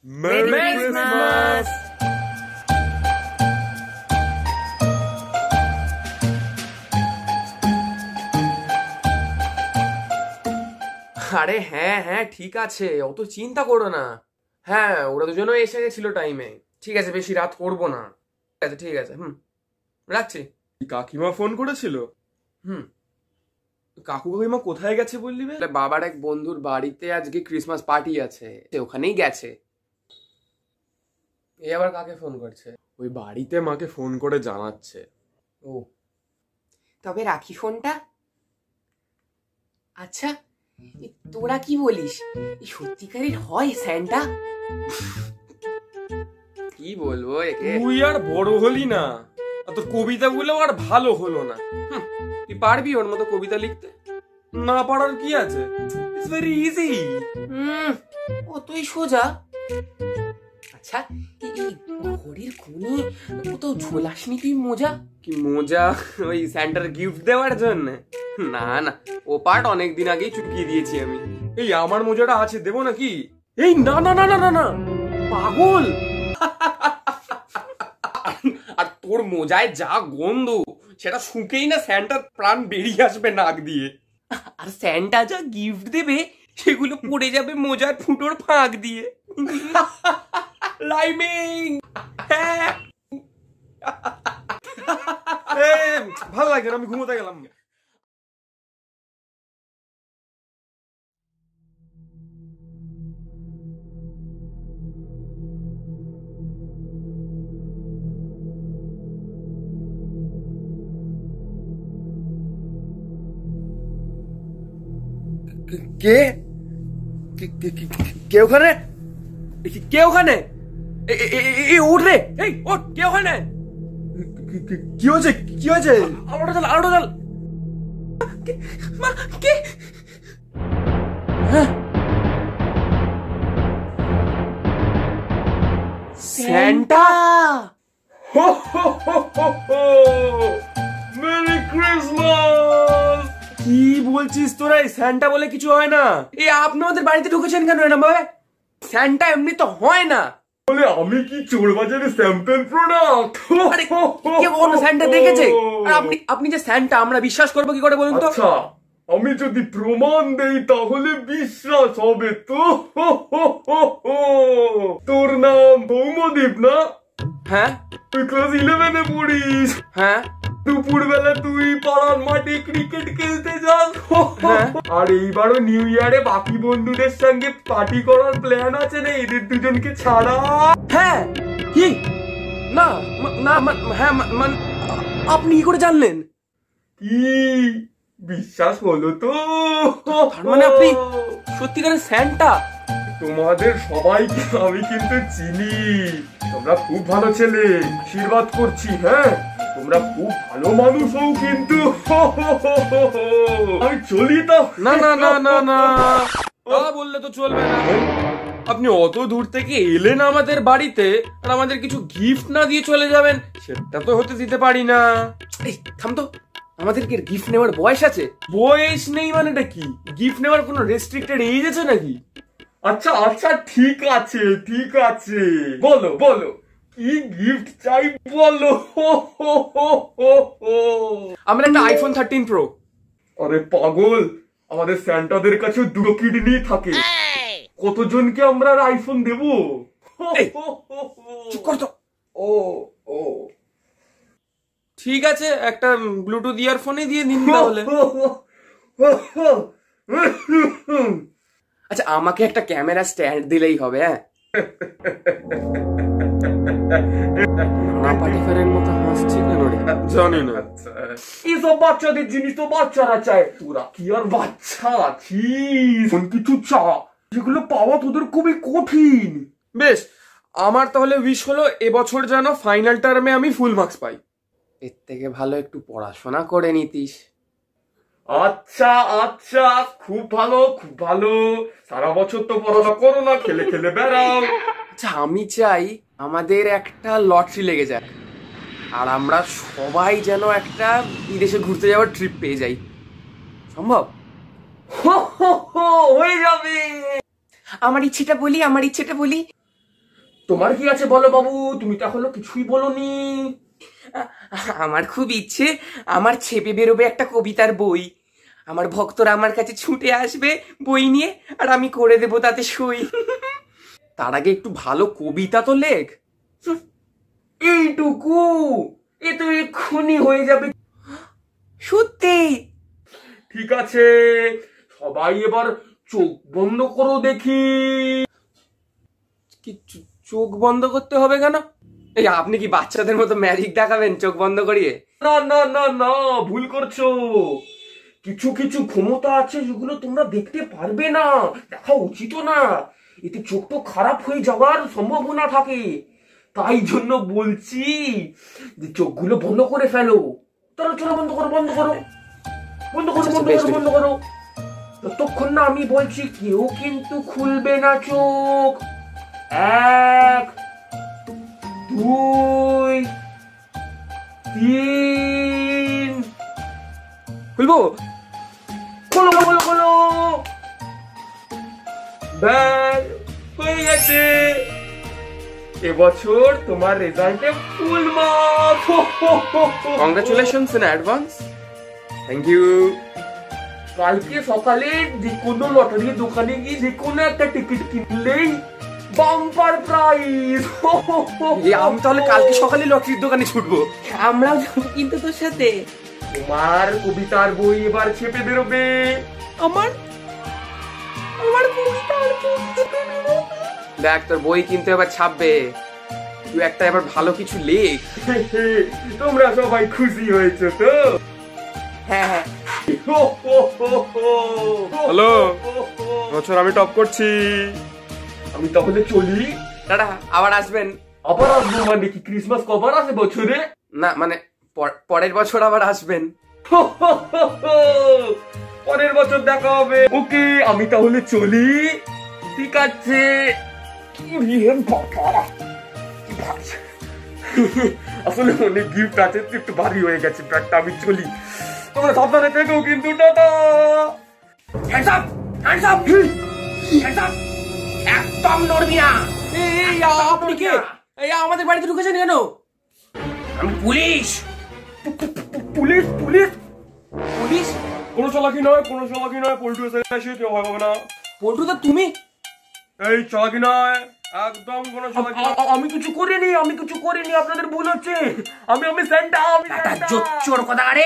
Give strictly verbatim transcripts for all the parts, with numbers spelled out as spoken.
Merry Christmas. আরে হ্যাঁ হ্যাঁ ঠিক আছে, অত চিন্তা করো না। হ্যাঁ ওরা দুজনও এসে গেছিল টাইমে। ঠিক আছে, বেশি রাত করবো না। ঠিক আছে ঠিক আছে, হুম রাখছি। কাকিমা ফোন করেছিল? হুম। কাকু কাকিমা কোথায় গেছে বললি? বাবার এক বন্ধুর বাড়িতে আজকে ক্রিসমাস পার্টি আছে, ওখানেই গেছে। এ আবার কাকে ফোন করছে? ওই বাড়িতে মাকে ফোন করে জানাচ্ছে। ও তবে রাখি ফোনটা। আচ্ছা তোরা কি বলিস, সত্যিকারের হয় স্যান্টা? কি বলবো একে। তুই আর বড় হলি না, আর তোর কবিতাগুলো আর ভালো হলো না। তুই পারবি ওর মতো কবিতা লিখতে? না পারার কি আছে, ইটস ভেরি ইজি। হুম অতই সোজা। আচ্ছা এই ঘড়ির কোণে কোথাও ঝোলাসনি তুই মোজা? কি মোজা? ওই স্যান্টার গিফট দেওয়ার জন্য? না না, ও পার্ট অনেকদিন আগেই চুকিয়ে দিয়েছি আমি। এই আমার মোজাটা আছে, দেবো নাকি? এই না না না না না না, পাগল। আর তোর মোজায় যা গন্ধ, সেটা শুকেই না স্যান্টার প্রাণ বেরিয়ে আসবে নাক দিয়ে। আর স্যান্টা যা গিফট দেবে সেগুলো পড়ে যাবে মোজার ফুটোর ফাঁক দিয়ে। লাইমিং। হ্যাঁ ভালো লাগে না, আমি ঘুমোতে গেলাম। কে কে ওখানে? কে ওখানে? উঠ রে, এই ওঠ, কে ওখানে? কি হয়েছে কি হয়েছে? আলোটা জ্বাল, আলোটা জ্বাল। কে? স্যান্টা। Merry Christmas. কি বলছিস তোরা? স্যান্টা বলে কিছু হয় না। এই আপনি আমাদের বাড়িতে ঢুকেছেন কেন এরকম ভাবে? স্যান্টা এমনি তো হয় না। বলে আমি কি চোর বাজারে স্যাম্পল প্রোডাক্ট? আরে কে কখনো স্যান্টা দেখেছে? আর আপনি আপনি যে স্যান্টা, আমরা বিশ্বাস করবো কি করে বলুন তো? আচ্ছা আমি যদি প্রমাণ দেই তাহলে বিশ্বাস হবে তো? তোর নাম সৌম্যদীপ না? হ্যাঁ। তুই ক্লাস ইলেভেনে পড়িস। হ্যাঁ। দুপুরবেলা তুই পাড়ার মাঠে ক্রিকেট খেলতে যাস। আর এইবারও নিউ ইয়ারে বাকি বন্ধুদের সঙ্গে পার্টি করার প্ল্যান আছে না এদের দুজনকে ছাড়া? হ্যাঁ। কি না না হ্যাঁ মানে আপনি কি করে জানলেন? কি বিশ্বাস হলো তো? মানে আপনি সত্যিকারের স্যান্টা? তোমাদের সবাইকে আমি কিন্তু চিনি, তোমরা খুব ভালো ছেলে, আশীর্বাদ করছি। হ্যাঁ তোমরা খুব ভালো মানুষ হও, কিন্তু আমি চলি তো। না না না না না তা বললে তো চলবে না। আপনি অত দূর থেকে এলেন আমাদের বাড়িতে, আর আমাদের কিছু গিফট না দিয়ে চলে যাবেন, সেটা তো হতে দিতে পারি না। এই থাম তো, আমাদের কি গিফট নেওয়ার বয়স আছে? বয়স নেই মানেটা কি? গিফট নেওয়ার কোনো রেস্ট্রিক্টেড এজ আছে নাকি? আচ্ছা আচ্ছা ঠিক আছে ঠিক আছে, বলো বলো কি গিফট চাই বলো। আমরা একটা আইফোন থার্টিন প্রো। আরে পাগল, আমাদের স্যান্টাদের কাছে দুটো কিডনি থাকে, কতজনকে আমরা আইফোন দেব? চুপ কর তো। ও ও ঠিক আছে, একটা ব্লুটুথ ইয়ারফোনে দিয়ে দিন তাহলে। আচ্ছা আমাকে একটা ক্যামেরা স্ট্যান্ড দিলেই হবে। হ্যাঁ জানি না, এসব বাচ্চাদের জিনিস তো বাচ্চারা চায়, তোরা কি আর বাচ্চা আছিস? কিছু চা যেগুলো পাওয়া তোদের খুবই কঠিন। বেশ, আমার তাহলে উইশ হলো এবছর যেন ফাইনাল টার্মে আমি ফুল মার্কস পাই। এর থেকে ভালো একটু পড়াশোনা করে নিতিস। আচ্ছা আচ্ছা খুব ভালো খুব ভালো, সারা বছর তো পড়াশোনা করো না, খেলে খেলে বেড়াও। আচ্ছা আমি চাই আমাদের একটা লটারি লেগে যাক, আর আমরা সবাই যেন একটা বিদেশে ঘুরতে যাওয়ার ট্রিপ পেয়ে যাই। সম্ভব? হয়ে যাবে। আমার ইচ্ছেটা বলি, আমার ইচ্ছেটা বলি। তোমার কি আছে বলো বাবু, তুমি তো এখনো কিছুই বলোনি। আমার খুব ইচ্ছে আমার ছেপে বেরোবে একটা কবিতার বই, আমার ভক্তরা আমার কাছে ছুটে আসবে বই নিয়ে, আর আমি করে দেবো তাতে সই। তার আগে একটু ভালো কবিতা তো লেখ। এইটুকু এ তো এক্ষুনি হয়ে যাবে। সত্যি? ঠিক আছে, সবাই এবার চোখ বন্ধ করো দেখি। কি চোখ বন্ধ করতে হবে কেন? এই আপনি কি বাচ্চাদের মতো ম্যাজিক দেখাবেন চোখ বন্ধ করিয়ে? না না না না, ভুল করছো। কিছু কিছু ক্ষমতা আছে যেগুলো তোমরা দেখতে পারবে না, দেখা উচিত না, এতে চোখ তো খারাপ হয়ে যাওয়ার সম্ভাবনা থাকে। তাই জন্য বলছি যে চোখগুলো বন্ধ করে ফেলো। চলো চলো, বন্ধ করো বন্ধ করো বন্ধ করো বন্ধ করো বন্ধ করো। ততক্ষণ না আমি বলছি কেউ কিন্তু খুলবে না চোখ। এক, দুই, তিন। খুলবো? খোলো খোলো খোলো। ব্যাস হয়ে গেছে, এবছর তোমার রেজাল্টে full mark. Congratulations in advance. Thank you. কালকে সকালে যে কোনো লটারি দোকানে গিয়ে যে কোনো একটা টিকিট কিনলেই বাম্পার প্রাইজ। আমি তাহলে কালকে সকালে লটারির দোকানে ছুটবো। আমরাও যাবো কিন্তু তোর সাথে। তোমার কবিতার বই এবার ছেপে বেরোবে। আমার আমার কবিতার বই ছেপে বেরোবে। দেখ তোর বই কিন্তু এবার ছাপবে, তুই একটা এবার ভালো কিছু লেখ। তোমরা সবাই খুশি হয়েছে তো? হ্যাঁ হ্যাঁ। হ্যালো, বছর আমি টপ করছি। আমি তাহলে চলি। টাটা, আবার আসবেন। আবার আসবো মানে কি, ক্রিসমাস কবার আসে বছরে? না মানে পরের বছর আবার আসবেন। পরের বছর দেখা হবে। ওকে, আমি তাহলে চলি। ঠিক আছে। আসলে অনেক গিফট আছে, একটু ভারী হয়ে গেছে ব্যাগটা, আমি চলি। তোমরা সাবধানে থেকো কিন্তু। টাটা। Hands up, hands up, hands up. একদম নড়বি না। এই আপনি কে? এই আমাদের বাড়িতে ঢুকেছেন কেন? আমি পুলিশ। Police police police? কোনো চালাকি নয়, কোনো চালাকি নয়। পল্টু এসে গেছে, কেউ ভয় পাবে না। পল্টু দা তুমি? এই চালাকি নয়, একদম কোনো চালাকি নয়। আমি কিছু করিনি, আমি কিছু করিনি, আপনাদের ভুল হচ্ছে। আমি আমি সেন্টা, আমি একটা জোচ্চোর কথা আরে।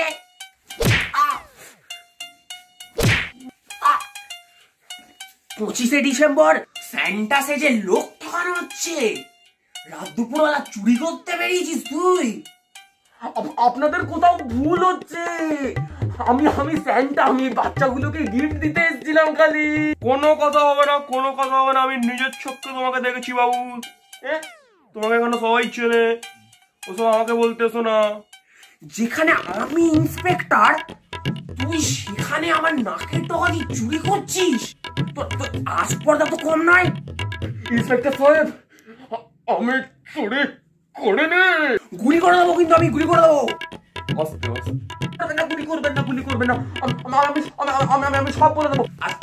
পঁচিশে ডিসেম্বর স্যান্টা সেজে লোক ঠকানো হচ্ছে, রাত দুপুরবেলা চুরি করতে বেরিয়েছিস তুই? আপনাদের কোথাও ভুল হচ্ছে। আমি আমি স্যান্টা, আমি বাচ্চাগুলোকে গিফট দিতে এসেছিলাম খালি। কোনো কথা হবে না, কোনো কথা হবে না। আমি নিজের চোখে তোমাকে দেখেছি বাবু। তোমাকে এখানে সবাই চেনে, ওসব আমাকে বলতেছো না। যেখানে আমি ইন্সপেক্টর, তুই সেখানে আমার নাকের টাকা দিয়ে চুরি করছিস? তোর আসপর্দা তো কম নয়। ইন্সপেক্টর সাহেব, আমি চুরি করিনি। গুলি করে দেবো কিন্তু, আমি গুলি করে দেবো। আস্তে আস্তে, গুলি করবেন না, গুলি করবেন না। আমি আমি সব বলে দেবো।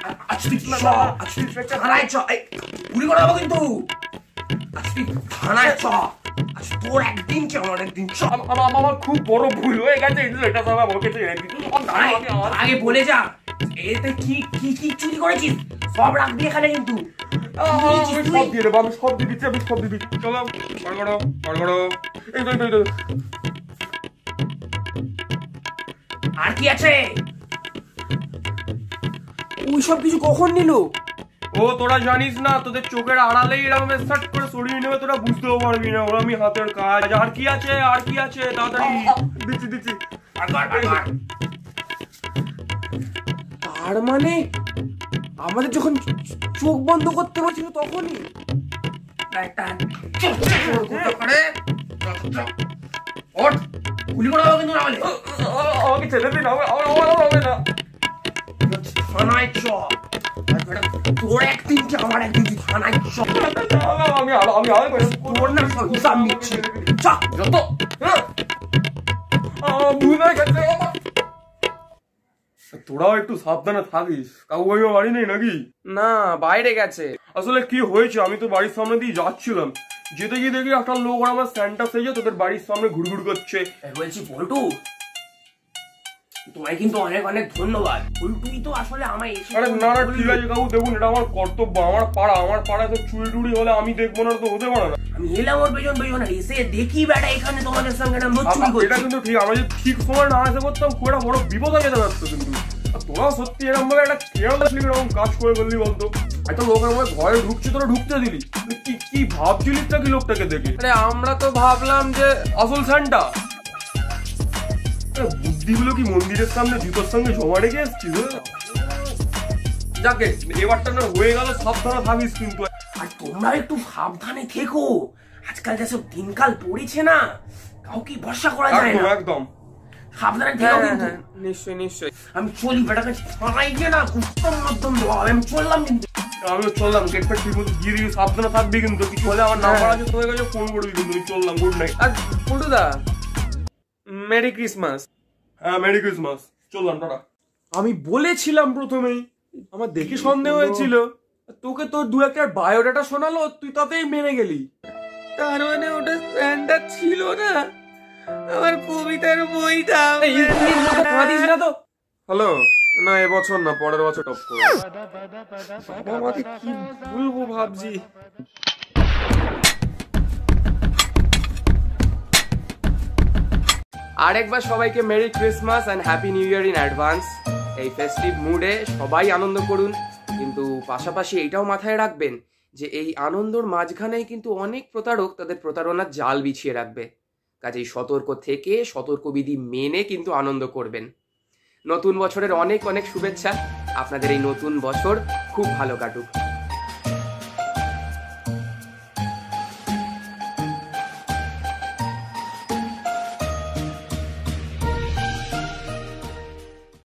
থানায় চ, গুলি করে দেবো কিন্তু। থানায় চ, তোর একদিন কি আমার একদিন। আমার খুব বড় ভুল হয়ে গেছে ইন্সপেক্টর সাহেব, আমাকে ছেড়ে দিন। আগে বলে যা এতে কি কি কি চুরি করেছিস, সব রাখবি এখানে কিন্তু। আমি সব দিয়ে দেবো, আমি সব দিয়ে দিচ্ছি, আমি সব দিয়ে দিচ্ছি। চলো বার করো, বার করো। এই তো এই তো। আর কি আছে? ওই সব কিছু কখন নিল? ও তোরা জানিস না, তোদের চোখের আড়ালেই এরকম সার্ট করে সরিয়ে নেবে, তোরা বুঝতেও পারবি না। ওরা আমি হাতের কাজ। আর কি আছে, আর কি আছে, তাড়াতাড়ি দিচ্ছি দিচ্ছি। তার মানে আমাদের যখন চোখ বন্ধ করতে বলছিল তখনই গুলি করা হবে কিন্তু। আমাকে ছেড়ে দিন, হবে না। থানায় চ, তোর একদিন কি আমার একদিন কি। থানায় চ, আমি আমি তোর না হিসাব নিচ্ছি। চ যত তোরাও একটু সাবধানে থাকিস। কাকু ভাইও বাড়ি নেই নাকি? না, বাইরে গেছে। আসলে কি হয়েছে, আমি তো বাড়ির সামনে দিয়ে যাচ্ছিলাম, যেতে গিয়ে দেখি একটা লোক আর আমার স্যান্টা সেজে তোদের বাড়ির সামনে ঘুরঘুর করছে। বলছি পল্টু, তোমায় কিন্তু অনেক অনেক ধন্যবাদ। পল্টুই তো আসলে আমায় এসে আরে না না ঠিক আছে কাকু, দেখুন এটা আমার কর্তব্য, আমার পাড়া, আমার পাড়ায় তো চুরি টুরি হলে আমি দেখবো না তো হতে পারে না। আমি এলাম ওর পেছন পেছন এসে দেখি বেটা এখানে তোমাদের সঙ্গে একটা নোট চুরি করছে। এটা কিন্তু ঠিক, আমরা যদি ঠিক সময় না এসে করতাম খুব একটা বড় বিপদ হয়ে যেতে পারতো। কিন্তু তোরা সত্যি এরকম ভাবে একটা কেয়ারলেসলি এরকম কাজ করে ফেললি বলতো। একটা লোকের মধ্যে ঘরে ঢুকছে তোরা ঢুকতে দিলি, কি কি ভাবছিলিস নাকি লোকটাকে দেখে? আরে আমরা তো ভাবলাম যে আসল স্যান্টা। বুদ্ধিগুলো কি মন্দিরের সামনে জুতোর সঙ্গে জমা রেখে এসছিস? যাকে এবারটা না হয়ে গেল, সাবধানে থাকিস কিন্তু। আর তোমরা একটু সাবধানে থেকো, আজকাল যেসব দিনকাল পড়েছে না, কাউকে ভরসা করা যায় না। একদম সাবধানে থেকো কিন্তু। নিশ্চয়ই নিশ্চয়ই। আমি চলি, বেটাকে ছাড়াই গিয়ে না উত্তম মাধ্যম দেওয়া হবে। আমি চললাম কিন্তু। আমিও চললাম, গেট ফেট ঠিক মতো দিয়ে দিবি, সাবধানে থাকবি কিন্তু। কিছু হলে আমার নাম্বার আছে তোদের কাছে, ফোন করবি কিন্তু। চললাম, গুড নাইট। আর পল্টুদা, মেরি ক্রিসমাস। হ্যাঁ মেরি ক্রিসমাস, চললাম, টাটা। আমি বলেছিলাম প্রথমেই, আমার দেখে সন্দেহ হয়েছিল, তোকে তোর দু একটা বায়োডাটা শোনালো, তুই তাতেই মেনে গেলি। তার মানে ওটা স্যান্টা ছিল না, আমার কবিতার বইটা। না তো। হ্যালো, না এবছর না, পরের বছর টপ করবো। আমাকে কি বলবো ভাবছি। আরেকবার সবাইকে merry Christmas and happy new year in advance. এই ফেস্টিভ মুডে সবাই আনন্দ করুন, কিন্তু পাশাপাশি এইটাও মাথায় রাখবেন যে এই আনন্দর মাঝখানেই কিন্তু অনেক প্রতারক তাদের প্রতারণার জাল বিছিয়ে রাখবে। কাজেই সতর্ক থেকে সতর্কবিধি মেনে কিন্তু আনন্দ করবেন। নতুন বছরের অনেক অনেক শুভেচ্ছা। আপনাদের এই নতুন বছর খুব ভালো কাটুক।